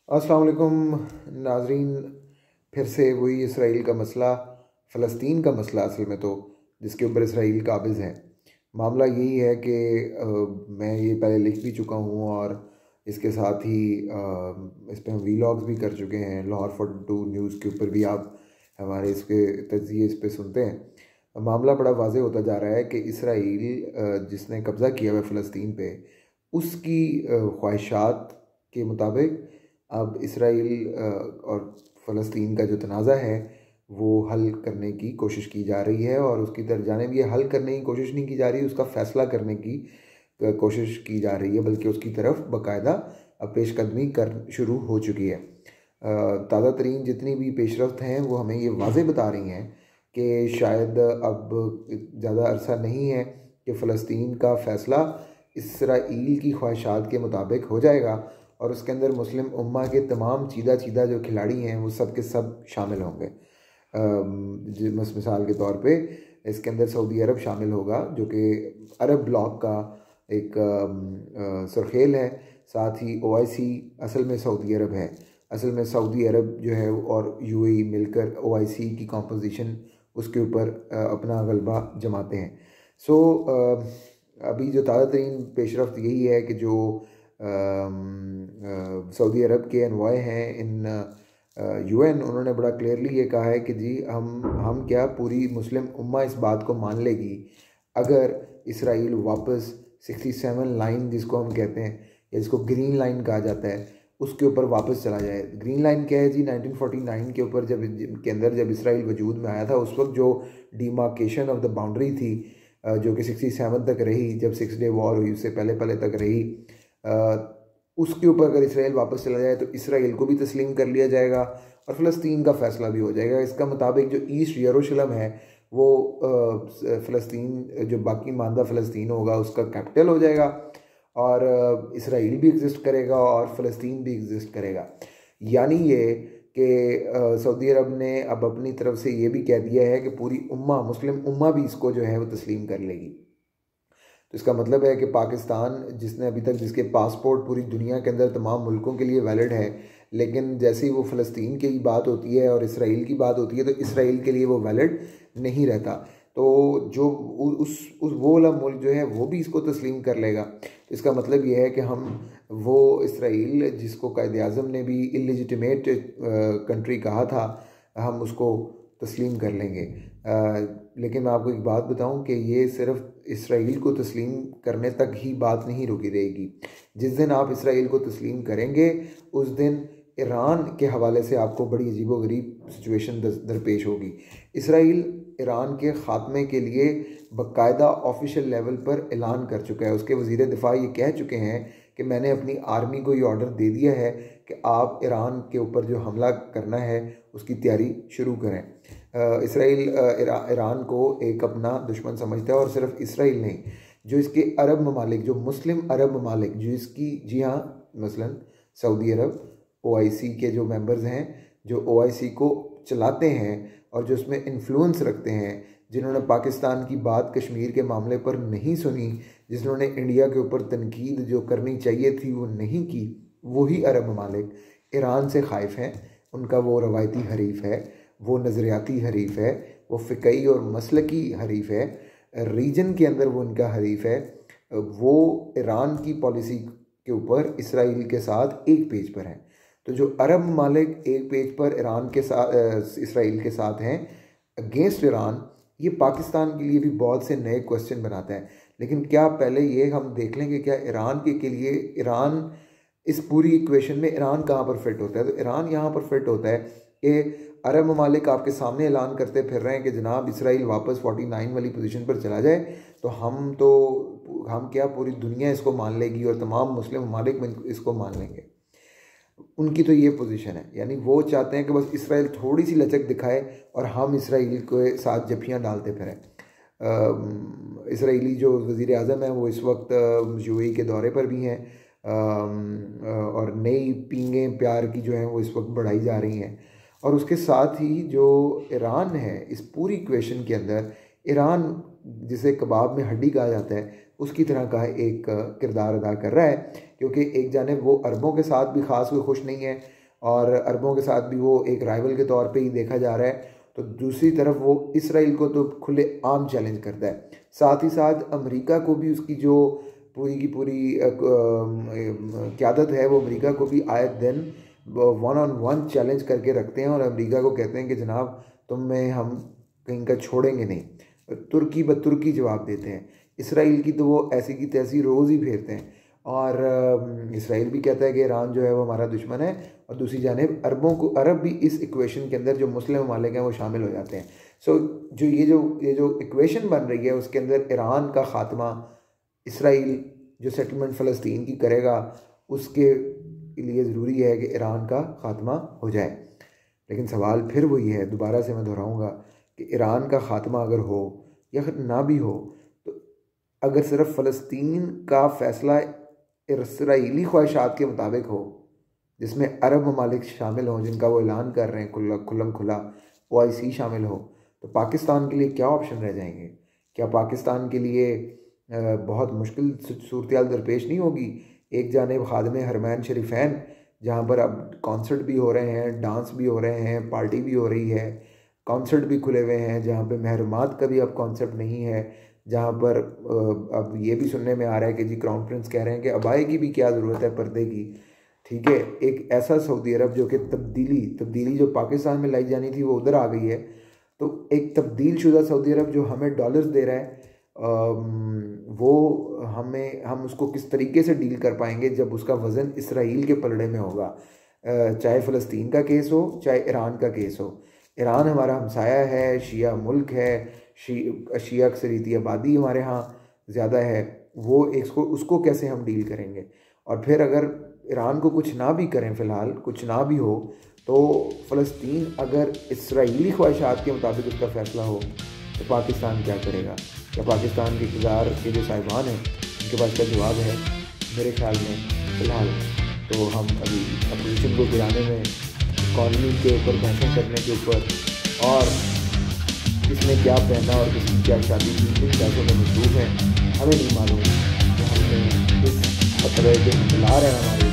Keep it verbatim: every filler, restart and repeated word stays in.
अस्सलाम वालेकुम नाजरीन। फिर से वही इसराइल का मसला, फ़लस्तीन का मसला असल में तो, जिसके ऊपर इसराइल काबिज़ है। मामला यही है कि अ, मैं ये पहले लिख भी चुका हूँ और इसके साथ ही अ, इस पे हम वीलॉग्स भी कर चुके हैं। लाहौर फोर्टी टू न्यूज़ के ऊपर भी आप हमारे इसके तज्ज़िये इस पे सुनते हैं। मामला बड़ा वाज़ेह होता जा रहा है कि इसराइल अ, जिसने कब्ज़ा किया हुआ है फ़लस्तीन पे, उसकी अ, ख्वाहिशात के मुताबिक अब इसराइल अ, और फ़लस्तीन का जो तनाज़ा है वो हल करने की कोशिश की जा रही है, और उसकी तरफ जानिब ये हल करने की कोशिश नहीं की जा रही, उसका फ़ैसला करने की अ, कोशिश की जा रही है, बल्कि उसकी तरफ बाकायदा अब पेशकदमी कर शुरू हो चुकी है। ताज़ा तरीन जितनी भी पेशरफ्त हैं वो हमें ये वाज़ेह बता रही हैं कि शायद अब ज़्यादा अरसा नहीं है कि फ़लस्तीन का फ़ैसला इसराइल की ख्वाहिशात के मुताबिक हो जाएगा, और उसके अंदर मुस्लिम उम्मा के तमाम चीदा चीदा जो खिलाड़ी हैं वो सब के सब शामिल होंगे। मस मिसाल के तौर पे इसके अंदर सऊदी अरब शामिल होगा, जो कि अरब ब्लॉक का एक सरखेल है। साथ ही ओ आई सी असल में सऊदी अरब है। असल में सऊदी अरब जो है और यू ए ई मिलकर ओ आई सी की कॉम्पोजिशन उसके ऊपर अपना गलबा जमाते हैं। सो अभी जो ताज़ा तरीन पेशरफ्त यही है कि जो सऊदी अरब के अनवाय हैं इन यू एन, उन्होंने बड़ा क्लियरली ये कहा है कि जी हम हम क्या पूरी मुस्लिम उम्मा इस बात को मान लेगी अगर इसराइल वापस सिक्सटी सेवन लाइन जिसको हम कहते हैं, या जिसको ग्रीन लाइन कहा जाता है, उसके ऊपर वापस चला जाए। ग्रीन लाइन क्या है जी? नाइनटीन फोर्टी नाइन के ऊपर जब के अंदर जब इसराइल वजूद में आया था, उस वक्त जो डिमार्केशन ऑफ द बाउंड्री थी जो कि सिक्सटी सेवन तक रही, जब सिक्स डे वॉर हुई उससे पहले पहले तक रही, उसके ऊपर अगर इसराइल वापस चला जाए तो इसराइल को भी तस्लीम कर लिया जाएगा और फ़लस्तीन का फ़ैसला भी हो जाएगा। इसका मुताबिक जो ईस्ट यरूशलेम है वो फ़लस्तीन, जो बाकी मानदा फ़लस्तीन होगा, उसका कैपिटल हो जाएगा, और इसराइल भी एग्जिस्ट करेगा और फ़लस्तीन भी एग्जिस्ट करेगा। यानी ये कि सऊदी अरब ने अब अपनी तरफ से ये भी कह दिया है कि पूरी उम्मा, मुस्लिम उम्मा भी इसको जो है वो तस्लीम कर लेगी। तो इसका मतलब है कि पाकिस्तान, जिसने अभी तक, जिसके पासपोर्ट पूरी दुनिया के अंदर तमाम मुल्कों के लिए वैलिड है, लेकिन जैसे ही वो फ़लस्तीन की बात होती है और इसराइल की बात होती है तो इसराइल के लिए वो वैलिड नहीं रहता। तो जो उस उस वो वाला मुल्क जो है वो भी इसको तस्लीम कर लेगा। तो इसका मतलब ये है कि हम वो इसराइल जिसको कायद आज़म ने भी इलिजिटिमेट कंट्री कहा था, हम उसको तस्लीम कर लेंगे। आ, लेकिन मैं आपको एक बात बताऊं कि ये सिर्फ इसराइल को तस्लीम करने तक ही बात नहीं रुकी रहेगी। जिस दिन आप इसराइल को तस्लीम करेंगे उस दिन ईरान के हवाले से आपको बड़ी अजीबोगरीब सिचुएशन दरपेश होगी। इसराइल ईरान के ख़ात्मे के लिए बाकायदा ऑफिशियल लेवल पर ऐलान कर चुका है। उसके वज़ीर दिफा ये कह चुके हैं कि मैंने अपनी आर्मी को ये ऑर्डर दे दिया है कि आप ईरान के ऊपर जो हमला करना है उसकी तैयारी शुरू करें। इसराइल ईरान को एक अपना दुश्मन समझता है, और सिर्फ इसराइल नहीं, जो इसके अरब ममालिक, जो मुस्लिम अरब ममालिक, जो इसकी, जी हाँ, मसलन सऊदी अरब, ओ आई सी के जो मेंबर्स हैं, जो ओ आई सी को चलाते हैं और जो उसमें इन्फ्लुएंस रखते हैं, जिन्होंने पाकिस्तान की बात कश्मीर के मामले पर नहीं सुनी, जिन्होंने इंडिया के ऊपर तनकीद जो करनी चाहिए थी वो नहीं की, वही अरब ममालिक ईरान से खाइफ हैं। उनका वो रवायती हरीफ है, वो नज़रियाती हरीफ है, वो फ़िकई और मसलकी हरीफ है, रीजन के अंदर वो उनका हरीफ है। वो ईरान की पॉलिसी के ऊपर इसराइल के साथ एक पेज पर हैं। तो जो अरब ममालिक एक पेज पर ईरान के साथ, इसराइल के साथ हैं अगेंस्ट ईरान, ये पाकिस्तान के लिए भी बहुत से नए क्वेश्चन बनाता है। लेकिन क्या पहले ये हम देख लेंगे क्या ईरान के के लिए, ईरान इस पूरी इक्वेशन में ईरान कहाँ पर फिट होता है? तो ईरान यहाँ पर फिट होता है कि अरब ममालिक आपके सामने ऐलान करते फिर रहे हैं कि जनाब इसराइल वापस फोर्टी नाइन वाली पोजीशन पर चला जाए तो हम तो हम क्या पूरी दुनिया इसको मान लेगी और तमाम मुस्लिम ममालिक इसको मान लेंगे। उनकी तो ये पोजीशन है, यानी वो चाहते हैं कि बस इसराइल थोड़ी सी लचक दिखाए और हम इसराइल के साथ जफियाँ डालते फिरें। इसराइली जो वज़ीर आज़म है वो इस वक्त यू ए ई के दौरे पर भी हैं, और नई पींगें प्यार की जो हैं वो इस वक्त बढ़ाई जा रही हैं। और उसके साथ ही जो ईरान है इस पूरी इक्वेशन के अंदर, ईरान जिसे कबाब में हड्डी कहा जाता है उसकी तरह का एक किरदार अदा कर रहा है, क्योंकि एक जानिब वो अरबों के साथ भी ख़ास कोई खुश नहीं है और अरबों के साथ भी वो एक राइवल के तौर पे ही देखा जा रहा है, तो दूसरी तरफ वो इसराइल को तो खुले आम चैलेंज करता है। साथ ही साथ अमेरिका को भी उसकी जो पूरी की पूरी क़यादत है वो अमेरिका को भी आए दिन वन ऑन वन चैलेंज करके रखते हैं और अमेरिका को कहते हैं कि जनाब तुम में हम कहीं का छोड़ेंगे नहीं। तुर्की ब तुर्की जवाब देते हैं, इसराइल की तो वो ऐसी की तैसी रोज़ ही फेरते हैं और इसराइल भी कहता है कि ईरान जो है वो हमारा दुश्मन है और दूसरी जानिब अरबों को अरब भी इस इक्वेशन के अंदर जो मुस्लिम ममालिक हैं वो शामिल हो जाते हैं। सो जो ये जो ये जो इक्वेशन बन रही है उसके अंदर ईरान का ख़ात्मा, इसराइल जो सेटलमेंट फ़लस्तीन की करेगा उसके लिए ज़रूरी है कि ईरान का ख़ात्मा हो जाए। लेकिन सवाल फिर वही है, दोबारा से मैं दोहराऊँगा कि ईरान का ख़ात्मा अगर हो या ना भी हो, तो अगर सिर्फ फ़लस्तीन का फ़ैसला इसराइली ख्वाहिशात के मुताबिक हो जिसमें अरब ममालिक शामिल हों जिनका वो ऐलान कर रहे हैं खुला खुल्लम खुला ओ आई सी शामिल हो, तो पाकिस्तान के लिए क्या ऑप्शन रह जाएंगे? क्या पाकिस्तान के लिए बहुत मुश्किल सूरत दरपेश नहीं होगी? एक जानिब खादम हरमैन शरीफैन जहाँ पर अब कॉन्सर्ट भी हो रहे हैं, डांस भी हो रहे हैं, पार्टी भी हो रही है, कॉन्सर्ट भी खुले हुए हैं, जहाँ पे महरमात का भी अब कॉन्सेप्ट नहीं है, जहाँ पर अब ये भी सुनने में आ रहा है कि जी क्राउन प्रिंस कह रहे हैं कि अबाए की भी क्या ज़रूरत है पर्दे की। ठीक है, एक ऐसा सऊदी अरब जो कि तब्दीली तब्दीली जो पाकिस्तान में लाई जानी थी वो उधर आ गई है, तो एक तब्दील शुदा सऊदी अरब जो हमें डॉलर्स दे रहा है, वो हमें हम उसको किस तरीके से डील कर पाएंगे जब उसका वज़न इसराइल के पलड़े में होगा, चाहे फ़लस्तीन का केस हो चाहे ईरान का केस हो। ईरान हमारा हमसाया है, शिया मुल्क है, शी शिया अक्सरीती आबादी हमारे यहाँ ज़्यादा है, वो इसको उसको कैसे हम डील करेंगे? और फिर अगर ईरान को कुछ ना भी करें, फ़िलहाल कुछ ना भी हो, तो फ़लस्तीन अगर इसराइली ख्वाहिशात के मुताबिक उसका फ़ैसला हो तो पाकिस्तान क्या करेगा? क्या पाकिस्तान के इक़्तिदार के जो साहिबान हैं उनके पास क्या जवाब है? मेरे ख्याल में फ़िलहाल तो हम अभी अपोजिशन को गिराने में, इकॉनमी के ऊपर बहसें करने के ऊपर और किसने क्या पहना और किसकी क्या शादी की किन पैसों में मसरूफ़ हैं, हमें नहीं मालूम कि हमने इस खतरे के खिला रहे हैं हमारे